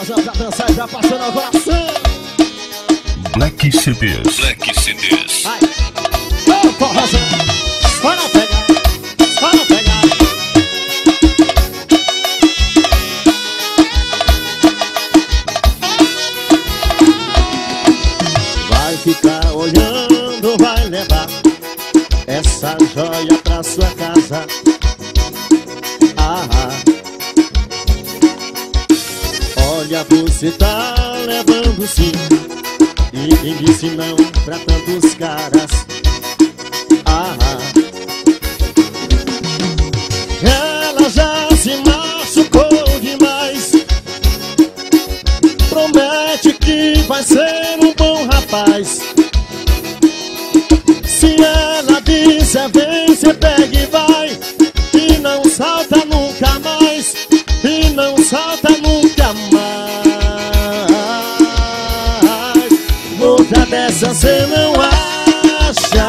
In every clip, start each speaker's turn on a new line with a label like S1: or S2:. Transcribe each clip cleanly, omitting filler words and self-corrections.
S1: trazendo pra dançar e pra apaixonar o coração.
S2: Black CDs.
S3: Black CDs.
S1: Vai, ô forrozão, só não pegar, só não pegar. Vai ficar olhando, vai levar essa joia pra sua casa. Olha, você tá levando sim, e quem disse não pra tantos caras? Ela já se machucou demais. Promete que vai ser um bom rapaz. Se ela disser vem, cê pega e vai, e não salta nunca mais, e não salta nunca mais. Outra dessa cê não acha.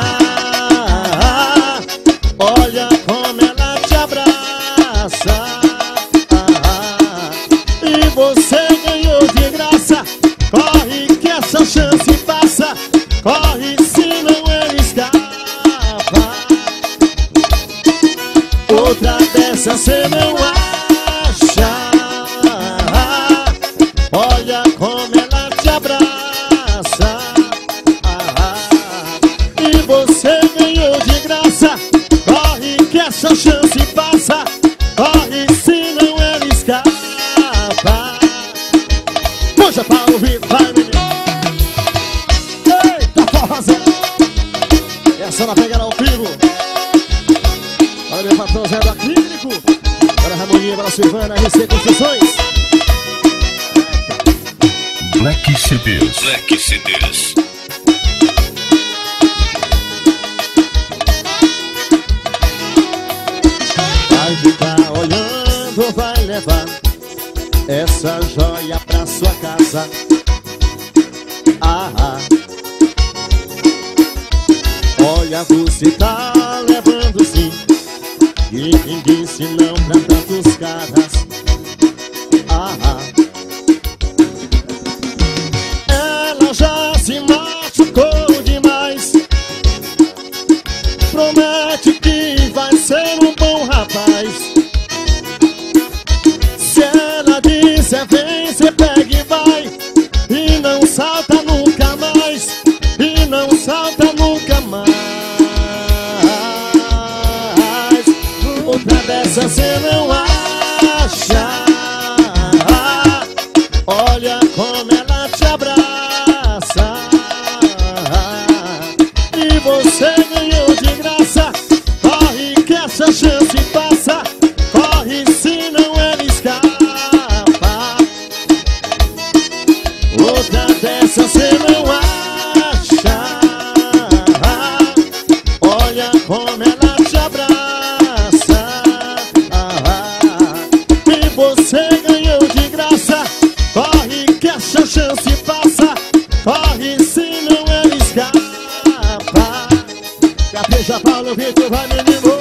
S1: Olha como ela te abraça, e você ganhou de graça. Corre que essa chance passa, corre senão ele escapa. Outra dessa cê não acha. Olha como ela te abraça, e você ganhou de graça. Corre que essa chance passa, corre senão ela escapa. Puxa pra ouvir, vai menino. Eita forrozão, essa na pegada ao vivo. Olha meu patrão Zé do Acrílico, para a harmonia, para a Silvana, RC Construções.
S2: Black CDs.
S3: Black CDs.
S1: Vai ficar olhando, vai levar essa joia pra sua casa. Olha, você tá levando sim, e quem disse não pra tantos caras? Ela já se machucou demais. Promete que vai ser um bom rapaz. Se ela disser vem, cê pega e vai, e não salta nunca mais, e não salta nunca mais. Outra dessa cê não acha. Olha como ela te abraça, e você ganhou de graça. Corre que essa chance passa, corre senão ela escapa. Outra dessa cê não acha. Olha como ela te abraça, e você ganhou de graça. Corre que essa chance passa, corre senão ela escapa. Capricha, Paulo Vitor, vai menino.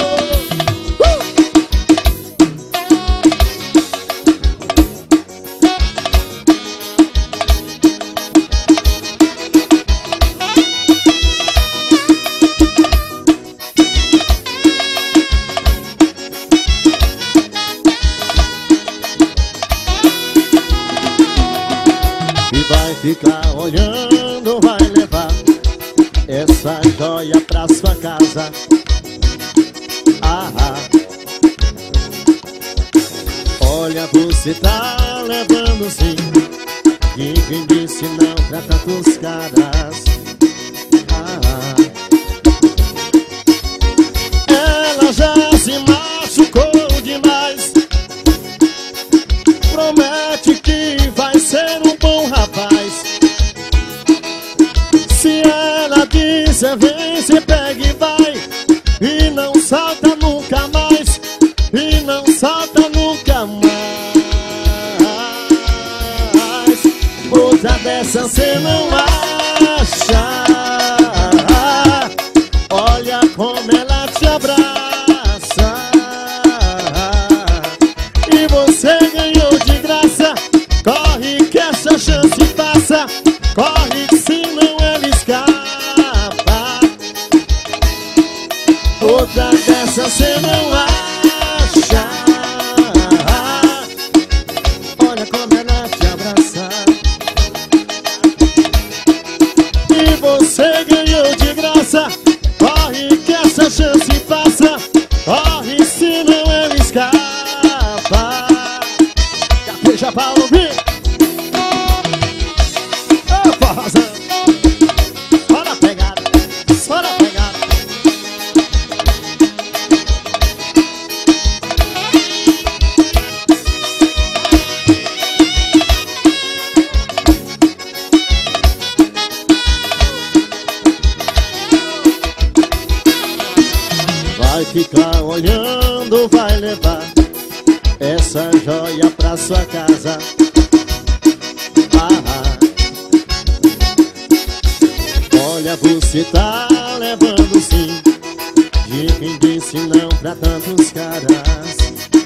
S1: E vai ficar olhando, vai levar essa joia pra sua casa. Olha, você tá levando sim, e quem disse não pra tantos caras? Ela já se machucou demais. Promete que vai ser um bom rapaz. Se ela disser vem, cê pega e vai, e não salta nunca mais, e não salta nunca mais. Outra dessa cê não acha. Olha como ela te abraça, e você ganhou de graça. Corre Puxa pra ouvir. Opa, razão. Bora a pegada, bora a pegada. Vai ficar olhando, vai levar essa joia pra sua casa. Olha, você tá levando sim de quem disse não pra tantos caras.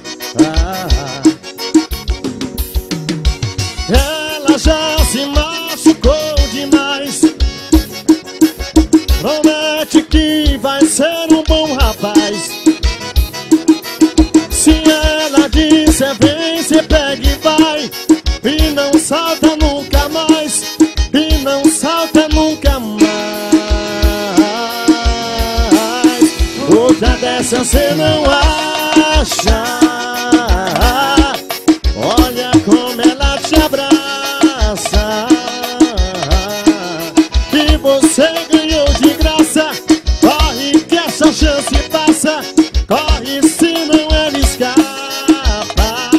S1: Ela já se machucou demais. Promete que vai ser um bom rapaz. Se ela disser vem, cê pega e vai. E não salta nunca mais. E não salta nunca mais. Outra dessa cê não acha. Olha como ela te abraça. Que você ganhou de graça. Corre que essa chance passa. Corre senão ela escapa.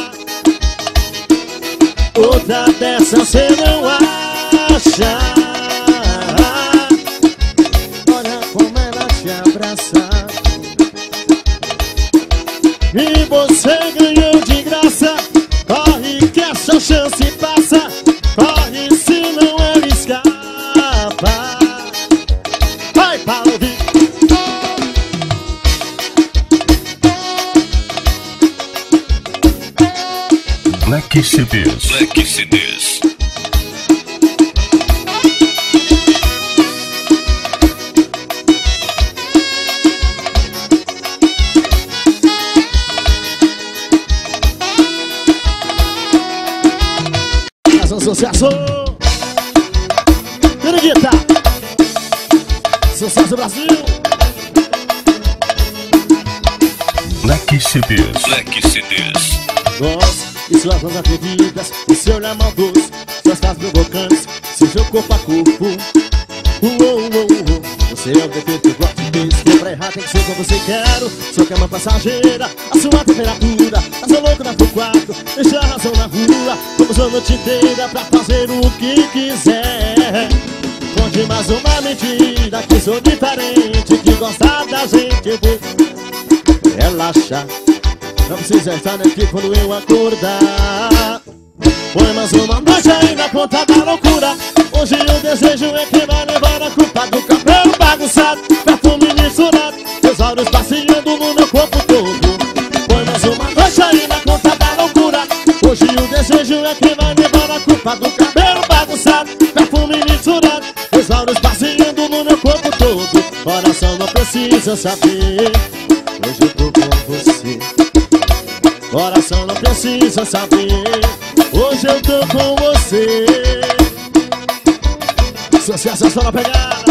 S1: Outra dessa cê não acha. Olha como ela te abraça. E você ganhou de graça. Corre que essa chance passa. Corre senão ela escapa. Vai para ouvir.
S2: Black CDs.
S3: Black CDs.
S1: Mais um sucesso. Piriguita. Sucesso Brasil.
S2: Black CDs.
S3: Black CDs.
S1: Nossa, e suas mãos atrevidas, e seu olhar maldoso, suas faces provocantes, seu jogo corpo a corpo. Você é o defeito que gosto de ter. Se pra errar tem que ser como você quer. Sua cama passageira, a sua temperatura. Tá só louco na tua quarto, deixa a razão na rua. Vamos a noite inteira pra fazer o que quiser. Conte mais uma mentira, que sou diferente, que gosta da gente. Eu vou relaxar. Não precisa estar aqui quando eu acordar. Põe mais uma noite aí na conta da loucura. Hoje o desejo é que vai levar a culpa do cabelo bagunçado, perfume misturado, meus olhos passeando no meu corpo todo. Põe mais uma noite aí na conta da loucura. Hoje o desejo é que vai levar a culpa do cabelo bagunçado, perfume misturado, meus olhos passeando no meu corpo todo. Coração não precisa saber, hoje eu tô com você. Coração não precisa saber, hoje eu tô com você. Sucesso só na pegada.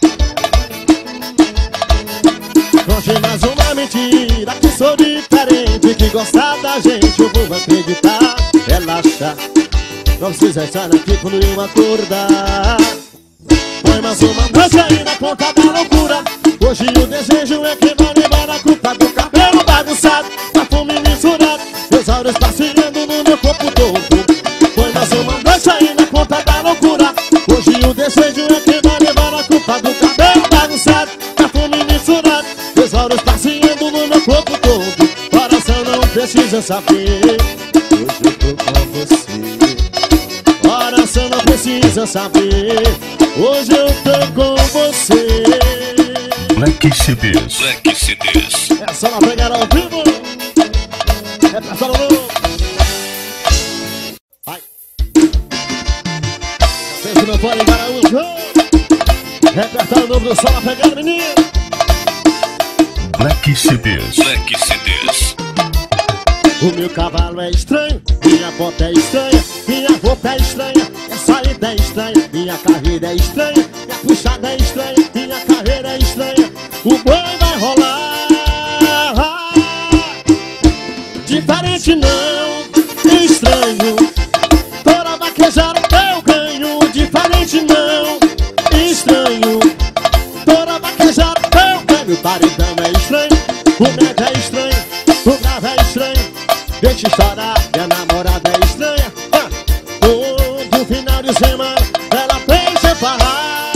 S1: Conte mais uma mentira, que sou diferente, que gosta da gente, eu vou acreditar. Relaxa, não precisa estar aqui quando eu acordar. Põe mais uma noite aí na conta da loucura. Hoje o desejo é que vai levar a culpa do cabelo bagunçado, perfume misturado, meus olhos passeando no meu corpo todo. Põe mais uma noite aí na conta da loucura. Hoje o desejo é que vai levar a culpa do cabelo bagunçado, perfume misturado, meus olhos passeando no meu corpo todo. Coração não precisa saber, hoje eu tô com você. Coração não precisa saber, hoje eu tô com você.
S2: Black CDs.
S3: Black CDs.
S1: É só na pegada ao vivo. É pra todo mundo. Vai. Pensa meu fone para o show. Repertório novo do Só na Pegada, menino.
S2: Black CDs.
S3: Black CDs.
S1: O meu cavalo é estranho, minha bota é estranha, minha roupa é estranha, minha saída é estranha, minha carreira é estranha, minha puxada é estranha, minha carreira é estranha. O boi vai rolar, diferente não, estranho. deixa chorar, que a namorada é estranha. Todo final de semana ela pensa em falar.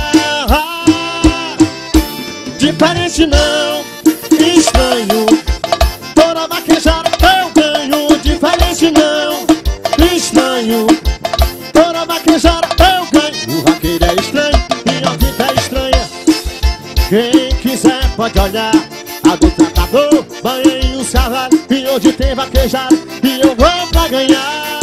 S1: Diferente não, estranho. Toda vaquejada eu ganho. Diferente não, estranho. Toda vaquejada eu ganho. O vaqueiro é estranho e a vida é estranha. Quem quiser pode olhar. A do tratador, banhei os cavalos. E hoje tem vaquejada e eu vou pra ganhar.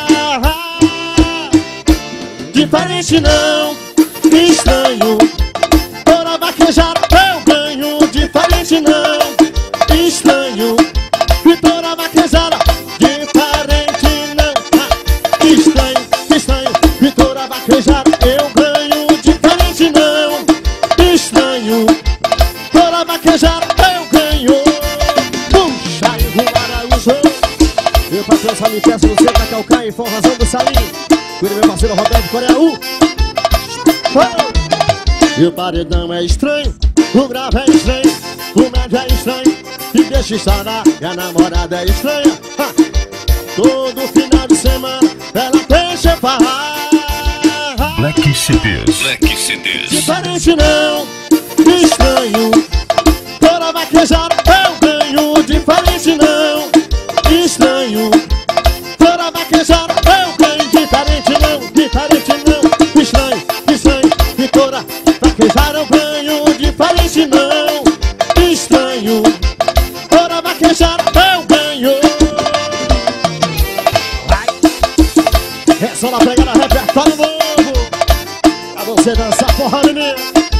S1: Diferente não, estranho. Toda vaquejada eu ganho. Diferente não, estranho. E toda vaquejada, diferente não. Estranho, estranho. E toda vaquejada eu ganho. Diferente não, estranho. Toda vaquejada eu ganho. Puxa e voar o jogo. Meu patrão só me peço você pra calcar e forrazão do salinho. Cuida meu parceiro Roberto Coreia U. E o paredão é estranho, o grave é estranho, o médio é estranho, e deixa estourar, e a namorada é estranha. Todo final de semana ela deixa falar.
S2: Black CDs.
S3: Black CDs.
S1: Diferente não, estranho. Toda vaquejada eu ganho. Diferente não, estranho. Toda vaquejada eu ganho. Diferente não, estranho, estranho. E toda vaquejada eu ganho. Diferente não, estranho. Toda vaquejada eu ganho. Vai. É só na pegada, repertório novo. Pra você dançar porra, menina.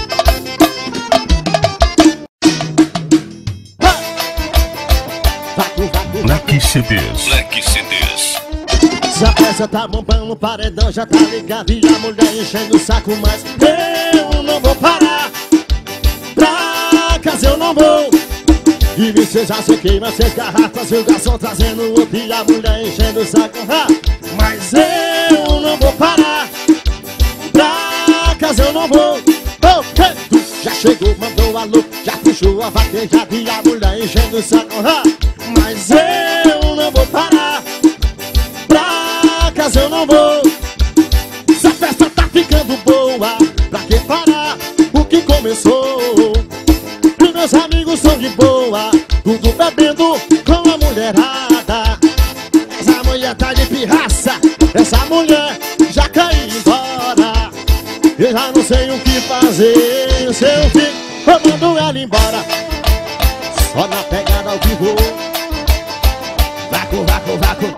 S2: Black CDs.
S3: Black CDs.
S1: Se a peça tá bombando, o paredão já tá ligado. E a mulher enchendo o saco, mas eu não vou parar. Pra casa eu não vou. E você já se queima, seis garrafas e o garçom trazendo outro. E a mulher enchendo o saco, mas eu não vou parar. Pra casa eu não vou. Já chegou, mandou alô, já puxou a vaquejada e a mulher enchendo o saco, mas eu não vou parar. Pra casa eu não vou. Essa festa tá ficando boa, pra que parar? O que começou? Os meus amigos são de boa, tudo bebendo com a mulherada. Essa mulher tá de pirraça, essa mulher já caiu embora. Eu já não sei o que fazer, se eu fico, eu mando ela embora. Só na pegada ao vivo. Vaco, vaco, vaco.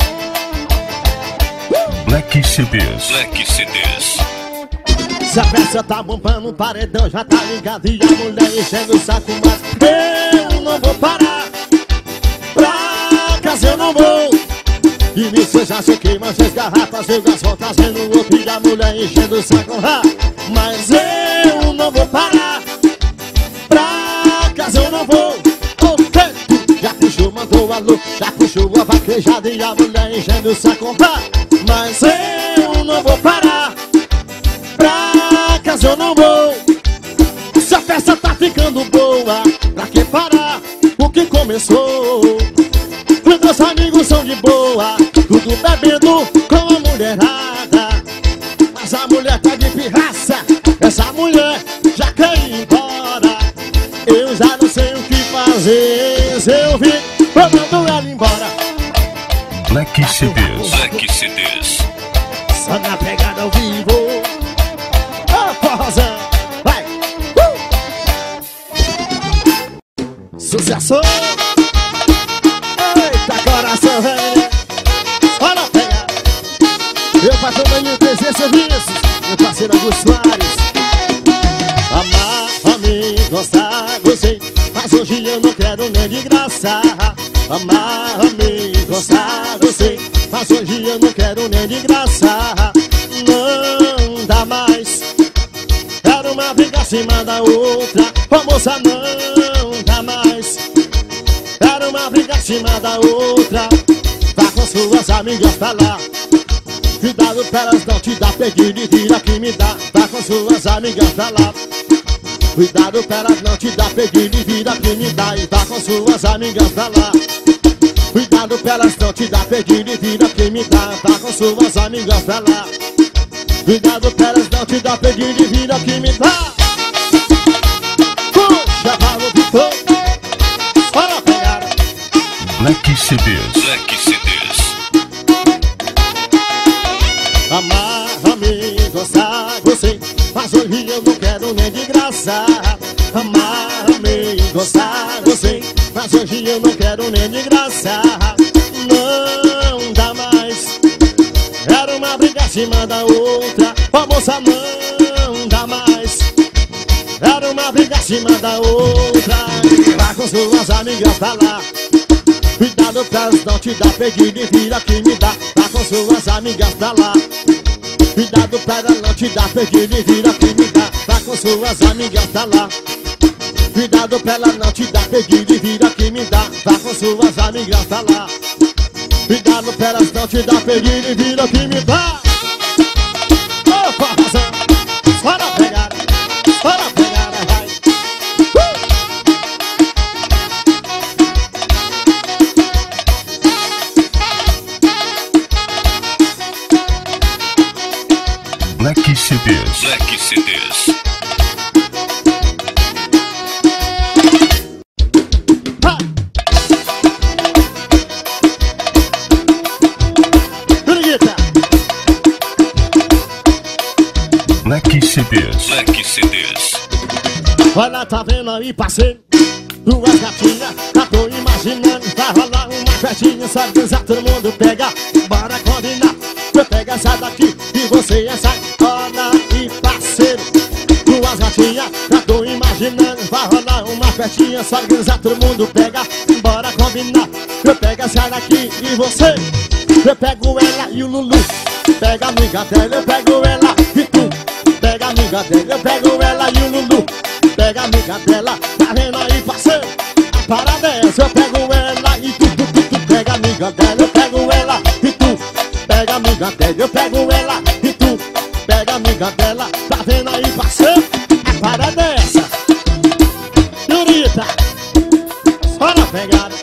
S2: Black CDs.
S3: Black CDs.
S1: Se a peça tá bombando, o paredão já tá ligado. E a mulher enchendo o saco, mas eu não vou parar. Pra casa eu não vou. E você já se queima, seis garrafas e o garçom trazendo outro. E a mulher enchendo o saco, mas eu não vou parar. Pra casa eu não vou. Já puxou, mandou alô, já puxou a vaquejada e a mulher enchendo o saco, mas eu não vou parar. Pra casa eu não vou. Se a festa tá ficando boa, pra que parar? O que começou? Os meus amigos são de boa, tudo bebendo com a mulherada. Mas a mulher tá de pirraça, essa mulher já caiu embora. Eu já não sei o que fazer, se eu vi, eu mando ela embora.
S2: Black CDs.
S3: Black CDs.
S1: Só na pegada ao vivo. Forrozão, vai! Sucesso! Eita, coração, velho! Olha a pegada! Meu patrão Danilo 3D Serviços, meu parceiro Augusto Soares. Amar, me gostar, gostei, mas hoje eu não quero nem de graça. Amar, me gostar, gostei, mas hoje eu não quero nem de graça. Não dá mais. Uma briga acima da outra, ô moça, não dá mais. Era uma briga acima da outra. Vá com suas amigas pra lá. Cuidado pra elas não te dar perdido e vira que me dá. Vá com suas amigas pra lá. Cuidado pra elas não te dar perdido e vira que me dá. E vá com suas amigas pra lá. Cuidado pra elas não te dar perdido e vira quem me dá. Tá com suas amigas pra lá. Cuidado pra elas não te dar perdido e vira quem me dá. Puxa, Paulo Vitor. Bora pegar.
S2: Leque CDs.
S3: Leque CDs.
S1: Amarra-me, gostar você, mas hoje eu não quero nem de graça. Amarra-me, gostar você, mas hoje eu não quero nem de graça. Não dá mais. Era uma briga acima da outra. Ó moça, não dá mais. Era uma briga acima da outra. Vai com suas amigas pra lá. Cuidado pra não te dar perdido e vira que me dá. Vai com suas amigas pra lá. Cuidado pra não te dar perdido e vira que me dá. Vai com suas amigas pra lá. Cuidado pra ela não te dar perdido e vira que me dá. Vai com suas amigas pra lá. Cuidado pra elas não te dar perdido e vira que me dá. Opa, razão. Bora pegar. Bora pegar, vai.
S2: Leque CDs.
S3: Leque CDs.
S2: Leque CDs.
S3: Leque CDs.
S1: Olha, tá vendo aí, parceiro? Duas gatinhas, já tô imaginando. Vai rolar uma festinha, sabe dançar, todo mundo pega. Bora combinar, eu pego essa daqui e você essa. Olha aí, parceiro. Duas gatinhas, já tô imaginando. Vai rolar uma festinha, sabe dançar, todo mundo pega. Bora combinar, eu pego essa daqui e você. Eu pego ela e o Lulu. Pega a amiga dela, eu pego ela e tu. Pega a amiga dela, eu pego ela e o Lulu. Pega a amiga dela, tá vendo aí, parceiro? A parada é essa, eu pego ela e tu. Pega a amiga dela, eu pego ela e tu. Pega a amiga dela, eu pego ela e tu. Pega a amiga dela, tá vendo aí, parceiro? A parada é essa. Yurita, só na pegada.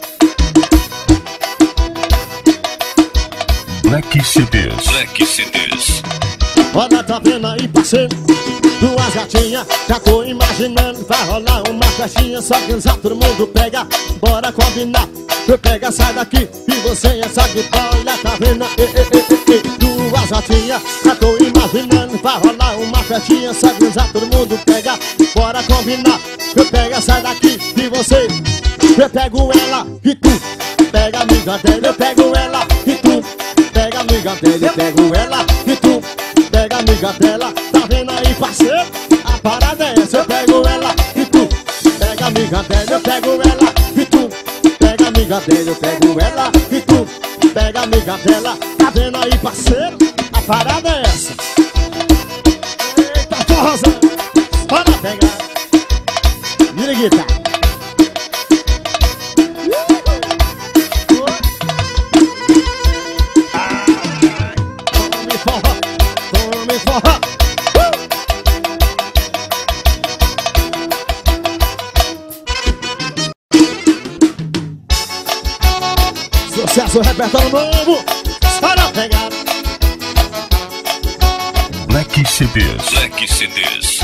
S2: Leque CDs.
S3: Leque CDs.
S1: Olha, tá vendo aí, parceiro? Duas gatinhas, já tô imaginando. Vai rolar uma festinha, só que todo mundo pega. Bora combinar, eu pego essa daqui e você essa aqui. Olha, tá vendo? Duas gatinhas, já tô imaginando. Vai rolar uma festinha, só que todo mundo pega. Bora combinar, eu pego essa daqui e você. Eu pego ela e tu. Pega a amiga dela, eu pego ela e tu. Pega a amiga dela, eu pego ela e tu. Pega a amiga dela, tá vendo aí, parceiro? A parada é essa, eu pego ela e tu. Pega a amiga dela, eu pego ela e tu. Pega a amiga dela, eu pego ela e tu. Pega a amiga dela, tá vendo aí, parceiro? A parada é essa. Eita, forrozão, bora pegar. Vira guitarra. Sucesso, repertório novo, só na pegada.
S2: Leque CDs.
S3: Leque CDs.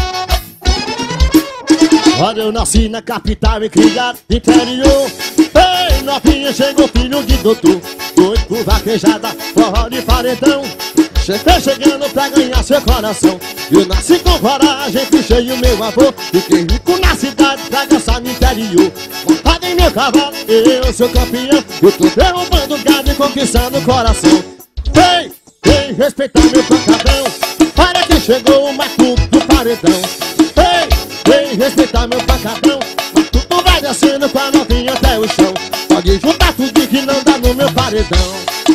S1: Olha, eu nasci na capital e criado no interior. Ei, novinha, chegou filho de doutor. Doido por vaquejada, forró de paredão. Cheguei chegando pra ganhar seu coração. Eu nasci com coragem, puxei o meu avô. Fiquei rico na cidade pra dançar no interior. Montado em meu cavalo, eu sou campeão. Eu tô derrubando gado e conquistando o coração. Ei, ei, respeitar meu pancadão. Para que chegou o matuto do paredão. Ei, ei, respeitar meu pancadão. Matuto vai descendo com a novinha até o chão. Pode juntar tudo que não dá no meu paredão.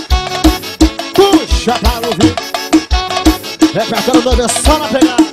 S1: Puxa para ouvir. Repertório novo é só na pegada.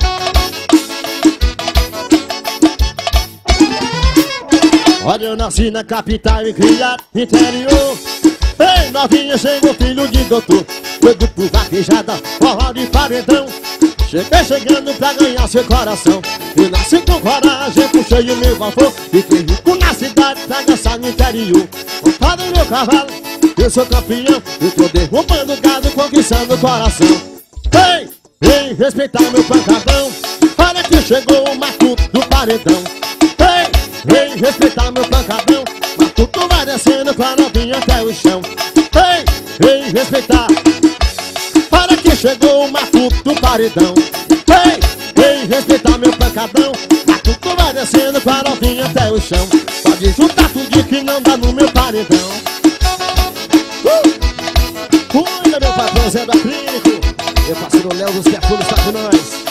S1: Olha, eu nasci na capital e criado no interior. Ei, novinha, chegou filho de doutor. Doido por vaquejada, forró de paredão. Cheguei chegando pra ganhar seu coração. Eu nasci com coragem, puxei o meu avô. Fiquei rico na cidade pra dançar lá no interior. Montado no meu cavalo, eu sou campeão. Eu tô derrubando gado, conquistando o coração. Ei, ei, respeitar meu pancadão. Olha que chegou o matuto do paredão. Ei, ei, respeitar meu pancadão. Matuto vai descendo com a novinha até o chão. Ei, ei, respeitar. Olha que chegou o matuto do paredão. Ei, ei, respeitar meu pancadão. Matuto vai descendo com a novinha até o chão. Pode juntar tudo que não dá no meu paredão. Cuida, meu patrão Zé do Acrílico. Meu parceiro Léo dos Perfumes tá com nós.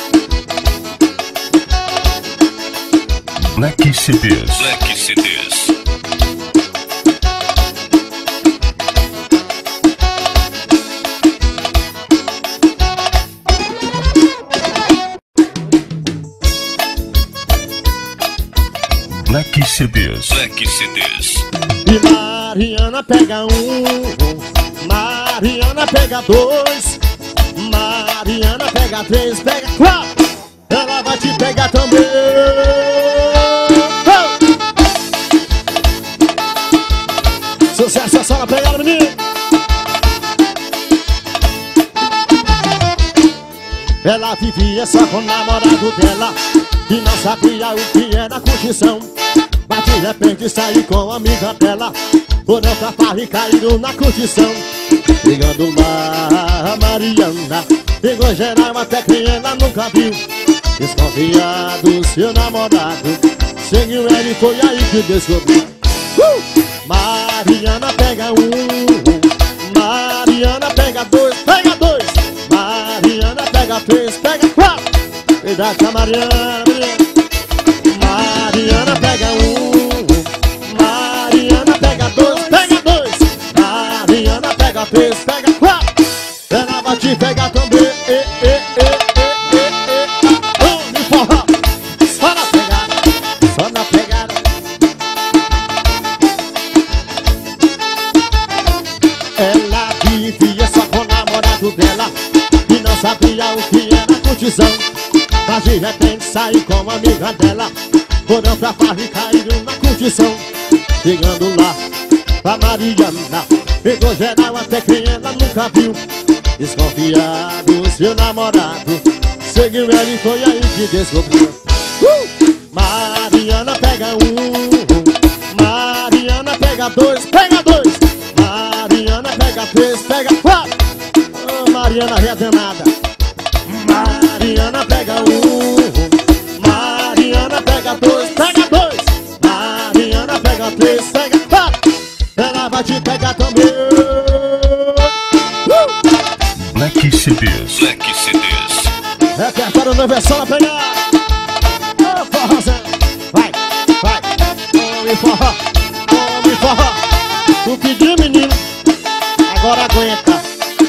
S2: Black CDs.
S3: Black CDs.
S2: Black CDs.
S3: Black CDs.
S1: E Mariana pega um, Mariana pega dois, Mariana pega três, pega quatro. Ela vai te pegar também. Sucesso é só na pegada, menino. Ela vivia só com o namorado dela e não sabia o que era curtição. Mas de repente saiu com a amiga dela, foram pra farra e caíram na curtição. Chegando lá, a Mariana pegou geral até quem ela nunca viu. Desconfiado, seu namorado seguiu ela e foi aí que descobriu. Mariana pega um, Mariana pega dois, Mariana pega três, pega quatro. Cuidado com a Mariana, Mariana pega um, Mariana pega dois, Mariana pega três, pega quatro. Ela vai te pegar também. Vamos forró, só na pegada, só na pegada. Ela vivia só com o namorado dela e não sabia o que era curtição. Mas de repente saiu com a amiga dela, foram pra farra e caíram na curtição. Chegando lá, a Mariana pegou geral até quem ela nunca viu. Desconfiado, seu namorado seguiu ela e foi aí que descobriu. Mariana pega um, Mariana pega dois, Mariana pega três, pega quatro. Mariana redenada. Mariana pega um, Mariana pega dois, Mariana pega três, pega quatro. Ela vai te pegar também.
S2: Black CDs.
S3: Black CDs.
S1: Repertório na versão na pegada. Ô forrozão, vai, vai. Come forró. Tu pediu, menino, agora aguenta.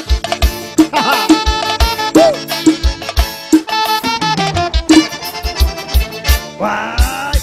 S1: Vai.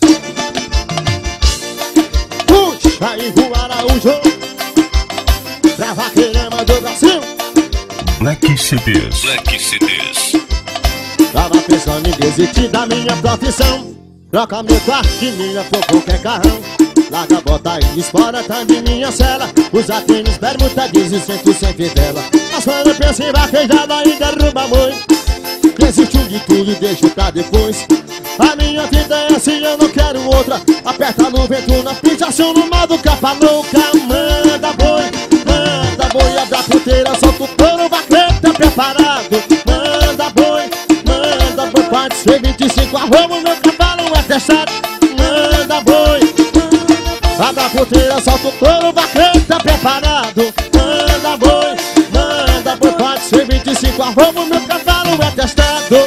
S1: Puxa e voa Araújo, pra vaqueirama do Brasil.
S2: Black CDs.
S3: Black CDs.
S1: Tava pensando em desistir da minha profissão, troca meu quarto de milha por qualquer carrão. Larga a bota e espora, tá de minha cela. Usa tênis, bermuda, jeans e sento sem fivela. Mas quando eu penso em vaquejada e derruba boi, desisto de tudo e deixo pra depois. A minha vida é assim, eu não quero outra. Aperta no vento, na pichação, no modo capa louca. Manda boi, abre a puteira, solta o touro, vaqueiro tá preparado. Manda boi, pode ser 25 arroba, meu cavalo é testado. Manda boi, abre a puteira, solta o touro, vaqueiro tá preparado. Manda boi, pode ser 25 arroba, meu cavalo é testado.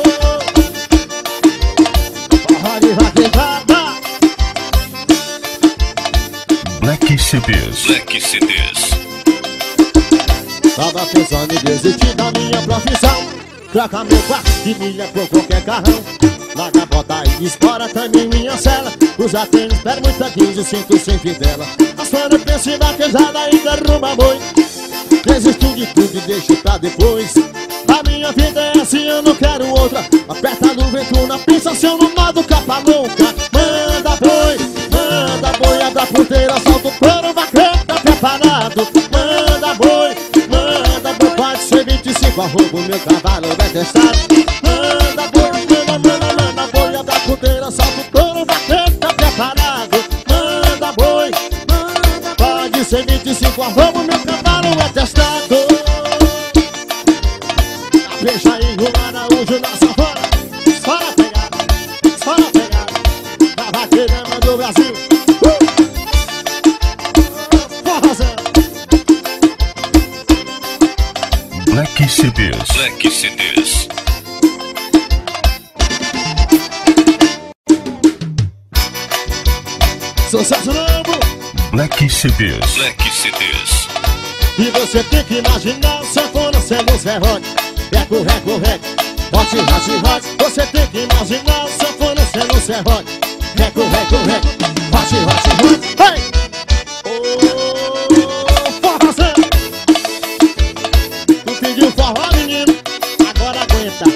S2: Black CDs.
S3: Black CDs.
S1: Tava pensando em desistir da minha profissão, troca meu quarto de milha por qualquer carrão. Larga a bota e espora também minha cela. Usa tênis, bermuda, jeans e cinto sem fivela. Mas quando eu penso em vaquejada e derruba boi, desisto de tudo e deixo pra depois. A minha vida é assim, eu não quero outra. Aperta no vento, na pensação, no modo capa louca. Manda boi, abre a puteira, 25 arroba o meu cavalo é testado. Manda boi, manda boi, abre a puteira, solta o couro, vaqueiro tá preparado. Manda boi, pode ser 25 arroba o meu cavalo é testado. Veja aí o Araújo na sanfona, fora pegada, da vaqueirama do Brasil.
S2: Black CDs.
S3: Black CDs.
S1: Sucesso novo.
S2: Black CDs.
S3: Black CDs.
S1: E você tem que imaginar sanfona sendo serrote. Reco, reco, reco, rote, rote, rote. Você tem que imaginar sanfona sendo serrote. Reco, reco, reco, rote, rote, rote. Hey! Forrozão. Tu pediu forró, menino, agora aguenta.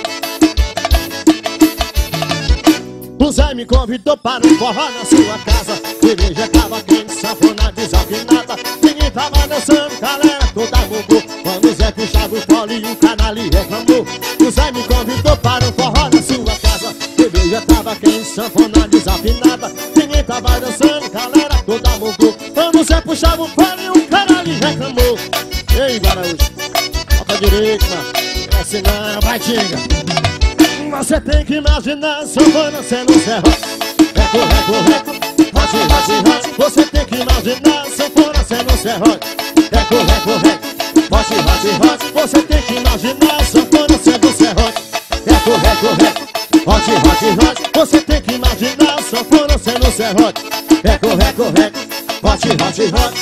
S1: O Zé me convidou para um forró na sua casa. Igreja tava quente, sanfona desafinada. Ninguém tava dançando, galera toda mudou. Quando o Zé puxava o fole e o canali reclamou. O Zé me convidou para um forró na sua casa. Igreja tava quente, sanfona desafinada. Ninguém tava dançando, galera toda mudou. Quando o Zé puxava o fole e o canali reclamou. Ei, Araújo, bota direito, mano. É assim não, vai, tinga. Você tem que imaginar sanfona sendo serrote. Reco, reco, reco, rote, rote, rote. Você tem que imaginar sanfona sendo serrote. Reco, reco, reco, rote, rote, rote. Você tem que imaginar sanfona sendo serrote. Reco, reco, reco, rote, rote, rote. Você tem que imaginar sanfona sendo serrote. Reco, reco, reco, rote, rote, rote.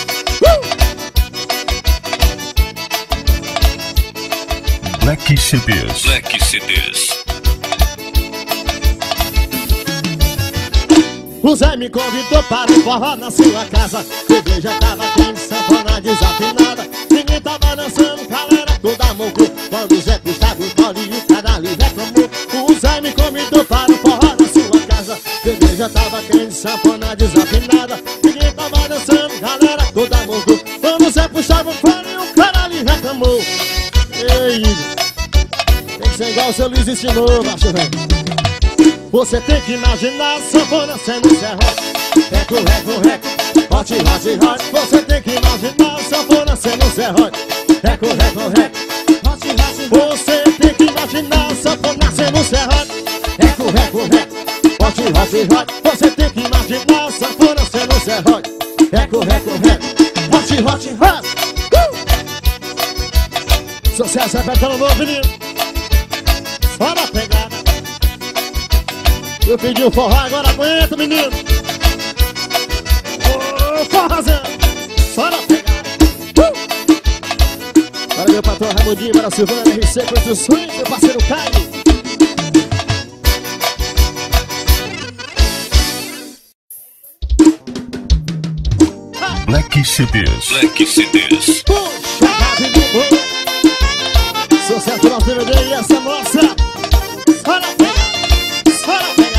S2: Black CDs.
S3: Black CDs.
S1: O Zé me convidou para um forró na sua casa. A igreja tava quente, sanfona desafinada. Ninguém tava dançando, galera toda mocou. Quando o Zé puxava o fole e o canali reclamou. O Zé me convidou para um forró na sua casa. A igreja tava quente, sanfona desafinada. Ninguém tava dançando, galera toda mocou. Quando o Zé puxava o fole e o canali reclamou. Ei, tem que ser igual o seu Luiz ensinou, macho velho. Você tem que imaginar sanfona sendo serrote. Reco, reco, reco, rote, rote, rote. Você tem que imaginar sanfona sendo serrote. Reco, reco, reco, rote, rote. Você tem que imaginar sanfona sendo serrote. Reco, reco, reco, rote, rote, rote. Você tem que imaginar sanfona sendo serrote. Reco, reco, reco, rote, rote, rote. Sucesso apertando novo, menino. Fora a pegada. Eu pedi o forró, agora aguenta, menino. Ô, forrozão, fora a pegada. Para meu patrão Raimundinho, para a Silvana, RC, Construções, meu parceiro Caio.
S2: Black CDs.
S3: Black CDs.
S1: Puxa, Gabi do Boi. Sucesso nosso DVD e essa moça. Fora a pegada, fora a pegada.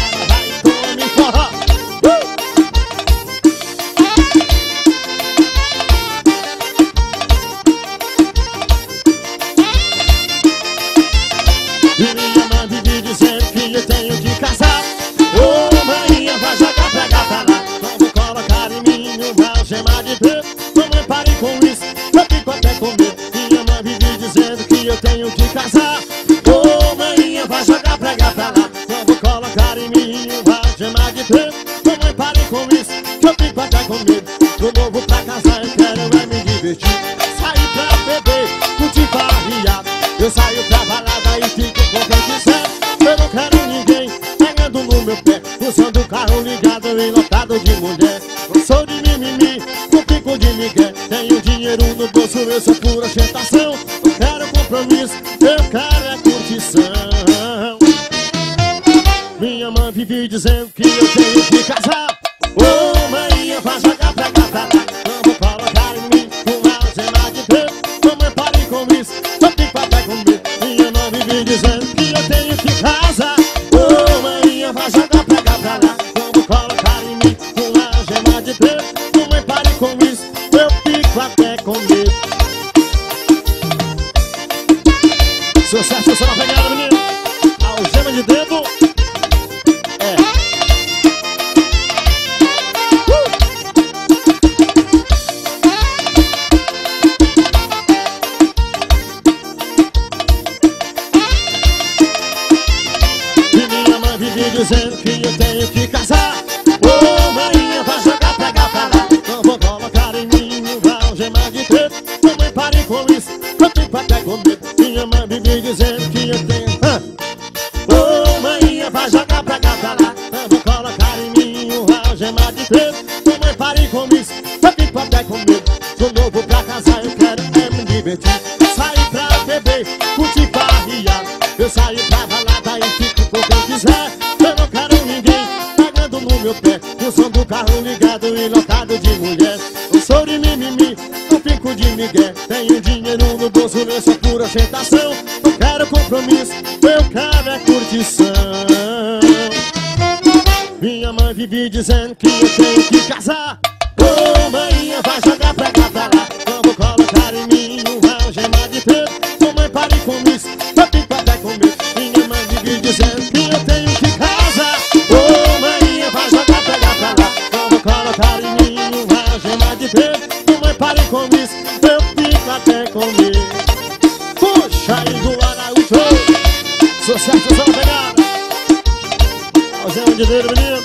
S1: E minha mãe vive dizendo que eu tenho que casar. Ô, maninha, vai jogar, pega pra lá. Não vou colocar em mim uma algema de Deus. Mamãe, pare com isso, eu fico até com medo. Minha mãe vive dizendo que eu tenho que casar. Ô, maninha, vai jogar, pega pra lá. Não vou colocar em mim uma algema de Deus. Mamãe, pare com isso, eu fico até com medo. Tô novo pra casar, eu quero é me divertir. Sair pra beber, curtir farriado. Eu saio pra balada e fico com quem quiser. Eu não quero ninguém pegando no meu pé, usando o carro ligado e lotado de mulher. Não sou de mimimi, não fico de migué. Tenho dinheiro no bolso, eu sou pura ostentação. Não quero compromisso, eu quero é curtição. Minha mãe vive dizendo que eu tenho que casar. Ô, mãe, vai jogar, pega pra lá. Não vou colocar em mim uma algema de Deus. Mamãe, pare com isso, eu fico até com medo. Minha mãe vive dizendo que eu tenho que casar. Ô, mãe, vai jogar, pega pra lá. Não vou colocar em mim uma algema de Deus. Mamãe, pare com isso, eu fico até com medo. Sucesso, só na pegada, menino. Algema de dedo. Dizendo que eu tenho que casar. Ô, mãe, vai jogar pra cá, pra lá. Não vou colocar em mim uma algema de dedo. Mamãe, pare com isso, eu tenho pra até comer. Minha mãe vive dizendo que eu tenho. Ô, mãe, vai jogar pra cá, pra lá. Não vou colocar em mim uma algema de dedo. Mamãe, pare com isso, eu tenho pra até comer. Sou novo pra casar, eu quero me divertir. Sair pra beber, curtir farriar. Eu saio pra balada e fico com quem quiser. Meu pé, o som do carro ligado e lotado de mulher. Eu sou de mimimi, não fico de migué. Tenho dinheiro no bolso, eu sou pura ostentação. Não quero compromisso, eu quero é curtição. Minha mãe vive dizendo que eu tenho que casar. Ô, mãe, vai jogar pra cá, pra lá. Não vou colocar em mim uma algema de dedo. Mamãe, pare com isso, eu tenho até comer. Minha mãe vive dizendo que eu tenho que casar. Ô, mãe, vai jogar pra cá, pra lá. Não vou colocar em mim uma algema de dedo. Mamãe, pare com isso, eu fico até comer. Puxa aí do Araújo. Sucesso, só pegada. Algema de dedo, menino.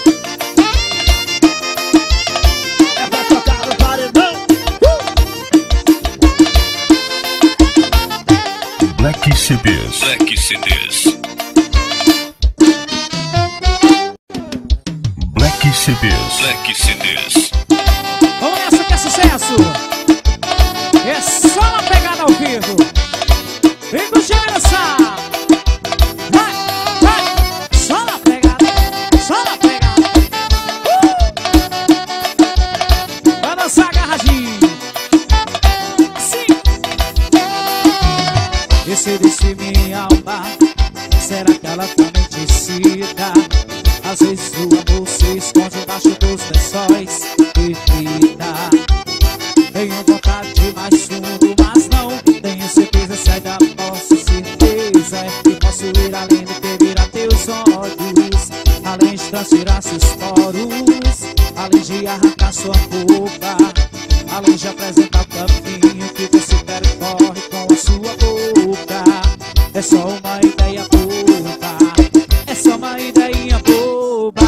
S1: É pra tocar no paredão.
S2: Black CDs.
S3: Black CDs.
S2: Black CDs.
S3: Black CDs.
S4: Vamos nessa que é sucesso. É só uma pegada ao vivo. Vem com o Gerson. Vai, vai. Só na pegada. Só na pegada. Vai dançar agarradinho. Sim. Esse minha alma. Será que ela também te cita? Às vezes o amor se esconde embaixo dos lençóis e grita. Tenho vontade de mais fundo, mas não tenho certeza se ainda posso. Certeza é que posso ir além do que vir a teus olhos. Além de transpirar seus poros, além de arrancar sua roupa, além de apresentar o caminho que você percorre com a sua boca. É só uma ideia boba, é só uma ideia boba.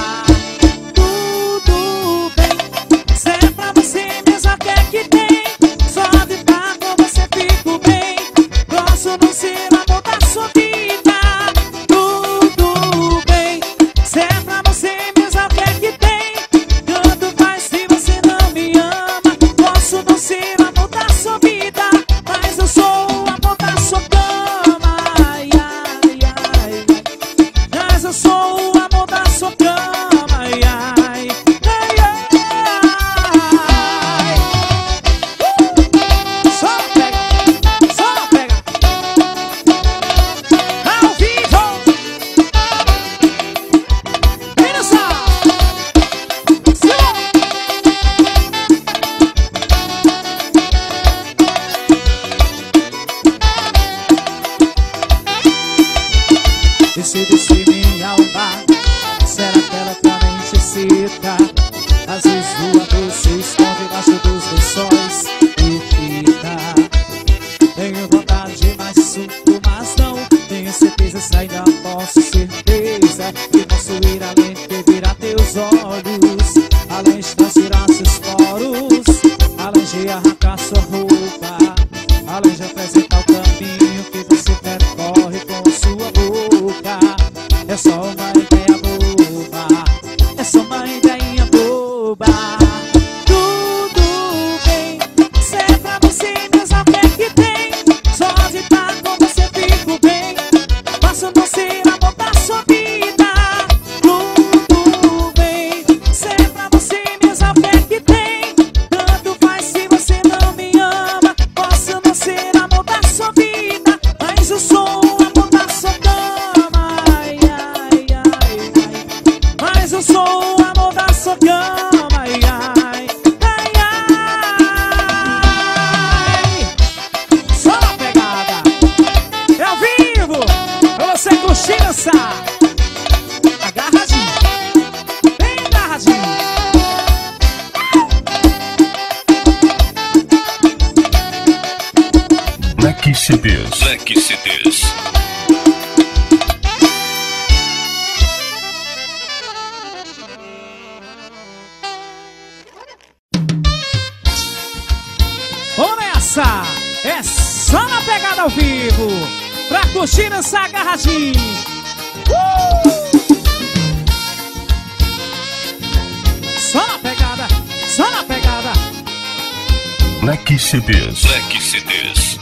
S4: Tudo bem, se é pra você mesmo até que tem. Só de par com você fico bem. Posso não ser amor da sua vida. Tudo bem, se é pra você mesmo até que tem. Tanto faz se você não me ama. Posso não ser amor da sua vida, mas eu sou o amor da sua cama. Ai, ai, ai, ai. Mas eu sou o amor da sua cama. Ai, ai, ai, ai. Só pega, só pega. Ao vivo. Vem dançar. Esse minha alma. Será que ela também te cita? Às vezes o amor se esconde embaixo dos lençóis e grita. Tenho vontade de mais suco, mas não tenho certeza se ainda posso. Certeza que posso ir além de vir a teus olhos, além de transpirar seus poros, além de arrancar sua roupa, além de apresentar o caminho que você percorre com sua boca. É só uma ideia boba, é só uma ideia boba. Tudo bem, se é pra você mesmo até que tem. Só de estar com você fico bem. Posso não ser amor da sua vida. Tudo bem, se é pra você mesmo até que tem. Tanto faz se você não me ama. Posso não ser amor da sua vida.
S2: Black CDs.
S3: Black CDs.
S4: Vamos nessa! É só na pegada ao vivo, pra curtir essa agarradinha. Só na pegada, só na pegada.
S2: Black CDs.
S3: Black CDs.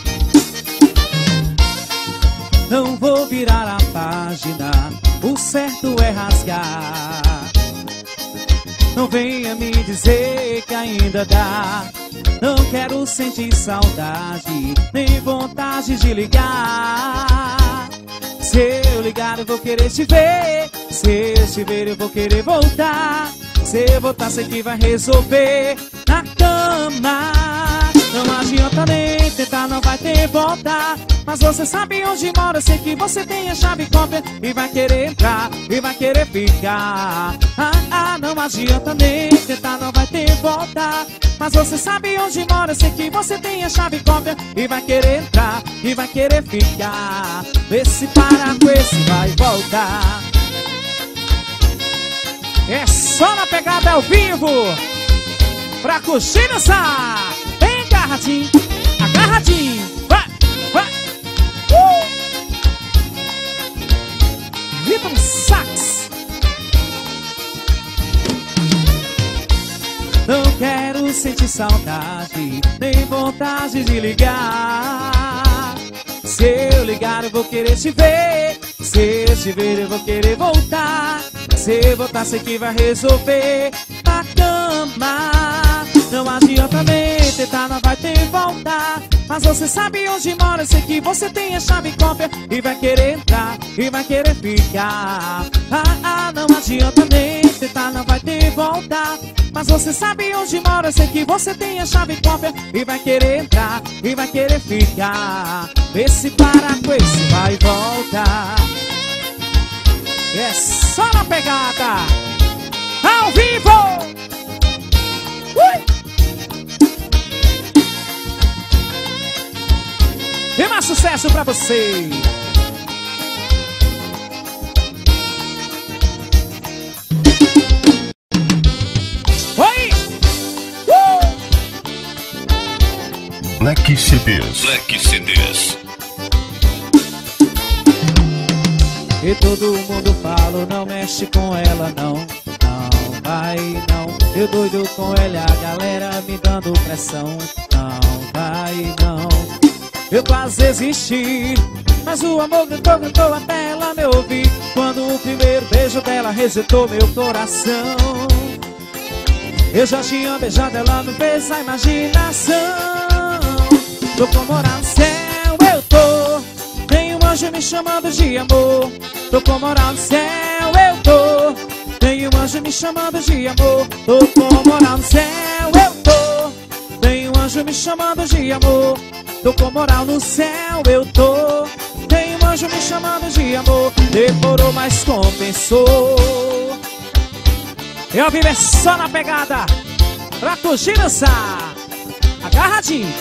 S4: Não vou virar a página, o certo é rasgar. Não venha me dizer que ainda dá. Não quero sentir saudade, nem vontade de ligar. Se eu ligar eu vou querer te ver, se eu te ver eu vou querer voltar. Se eu voltar sei que vai resolver na cama. Não adianta nem tentar, não vai ter volta. Mas você sabe onde mora, eu sei que você tem a chave cópia e vai querer entrar, e vai querer ficar. Não adianta nem tentar, não vai ter volta. Mas você sabe onde mora, eu sei que você tem a chave cópia e vai querer entrar, e vai querer ficar. Vê se para com esse vai voltar. É só na pegada ao vivo, pra curtir dançar. Bem agarradinho, agarradinho. Vai, vai. Rhythm Sax. Não quero sentir saudade, nem vontade de ligar. Se eu ligar eu vou querer te ver, se eu te ver eu vou querer voltar. Se eu voltar sei que vai resolver na cama. Não adianta nem tentar, não vai ter volta. Mas você sabe onde mora, eu sei que você tem a chave cópia e vai querer entrar, e vai querer ficar. Não adianta nem tentar, não vai ter volta. Mas você sabe onde mora, eu sei que você tem a chave cópia e vai querer entrar, e vai querer ficar. Vê se para com esse vai e volta. É só na pegada ao vivo. E mais sucesso pra você. Oi!
S2: Black CDs.
S3: Black CDs.
S4: E todo mundo fala, não mexe com ela não. Não vai não. Eu doido com ela, a galera me dando pressão. Não vai não. Eu quase desisti, mas o amor gritou até ela me ouvir. Quando o primeiro beijo dela resetou meu coração. Eu já tinha beijado, ela me fez a imaginação. Tô com moral no céu, eu tô. Tem um anjo me chamando de amor. Tô com moral no céu, eu tô. Tem um anjo me chamando de amor. Tô com moral no céu, eu tô. Tem um anjo me chamando de amor. Tô com moral no céu, eu tô. Tem um anjo me chamando de amor. Demorou, mas compensou. Eu vivo é só na pegada, pra curtir dançar, agarradinho.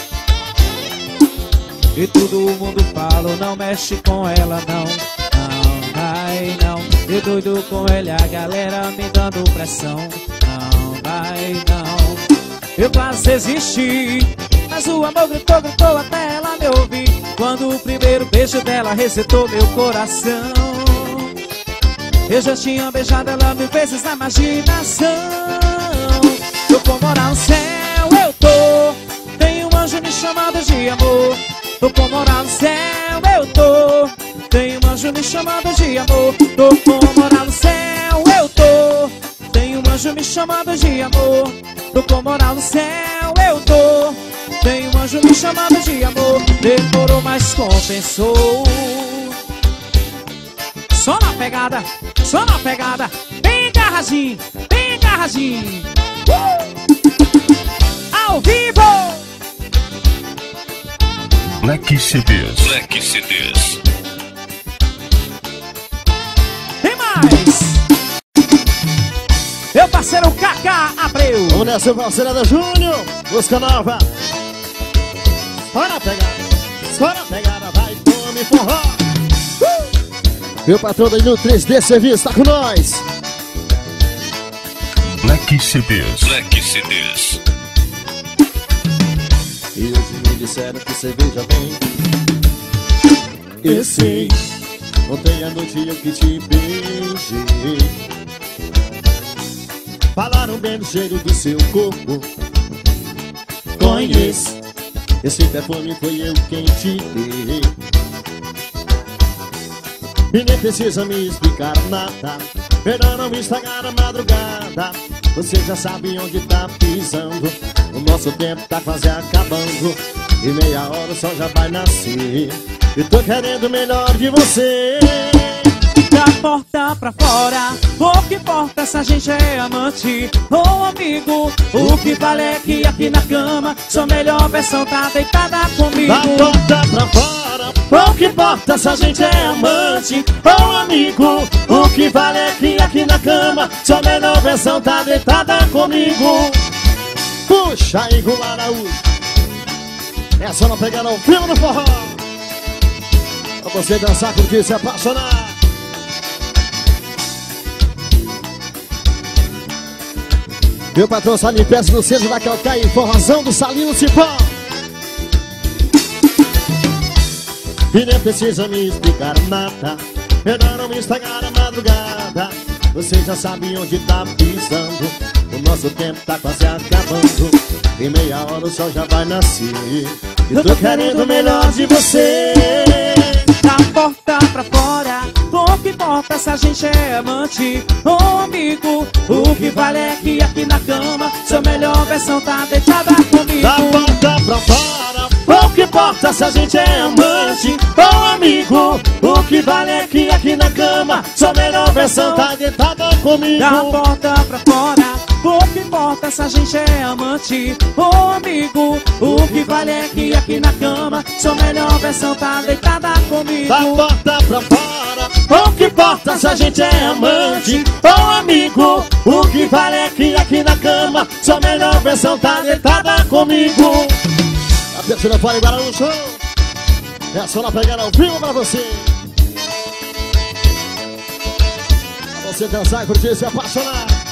S4: E todo mundo fala, não mexe com ela não. Não vai não. Eu doido com ela, a galera me dando pressão. Não vai não. Eu quase desisti, mas o amor gritou até ela me ouvir. Quando o primeiro beijo dela resetou meu coração. Eu já tinha beijado ela mil vezes na imaginação. Tô com moral no céu, eu tô. Tem um anjo me chamando de amor. Tô com moral no céu, eu tô. Tem um anjo me chamando de amor. Tô com moral no céu, eu tô. Tem um anjo me chamando de amor. Tô com moral no céu, eu tô. Tem um anjo me chamando de amor. Demorou, mas compensou. Só na pegada, bem agarradinho, bem agarradinho. Ao vivo!
S2: Black CDs.
S3: Black CDs.
S4: Tem mais! Meu parceiro Kaká Abreu.
S1: Vamos nessa, parceirada Júnior. Música nova. Bora pegar. Só na pegada, vai, tome forró. Meu patrão da Inu 3D Serviço tá com nós.
S2: Black CDs.
S3: Black CDs.
S1: E hoje me disseram que cerveja vem. E sim, ontem à noite eu que te beijei. Falaram bem do cheiro do seu corpo. Conheço, esse perfume foi eu quem te dei. E nem precisa me explicar nada. Melhor não me estragar a madrugada. Você já sabe onde tá pisando. O nosso tempo tá quase acabando. E meia hora o sol já vai nascer. E tô querendo o melhor de você.
S4: Da porta pra fora, pouco importa se a gente é amante ou amigo. O que vale é que aqui na cama sua melhor versão tá deitada comigo.
S1: Da porta pra fora, pouco importa se a gente é amante ou amigo. O que vale é que aqui na cama sua melhor versão tá deitada comigo. Puxa aí, Gu Araújo. É só não pegar o filme no forró. Pra você dançar, curtir, se apaixonar. Meu patrão Salim Peças no centro da Calcaia, forrozão do Salino Cipó. E nem precisa me explicar nada. Melhor não me estragar a madrugada. Você já sabe onde tá pisando. O nosso tempo tá quase acabando. Em meia hora o sol já vai nascer. E tô querendo o melhor de você.
S4: Da porta pra fora, pouco importa se a gente é amante ou amigo. O que vale é que aqui na cama sua melhor versão tá deitada comigo.
S1: Da porta pra fora, pouco importa se a gente é amante ou amigo. O que vale é que aqui na cama sua melhor versão tá deitada comigo.
S4: Da porta pra fora, pouco importa se a gente é amante ou amigo. O que vale é que aqui na cama sua melhor versão tá deitada comigo.
S1: Da porta pra fora, pouco importa se a gente é amante ou amigo. O que vale é que aqui na cama sua melhor versão tá deitada comigo. A terceira fora igual no show. É só na pegada ao vivo pra você. Pra você dançar, curtir, se apaixonar.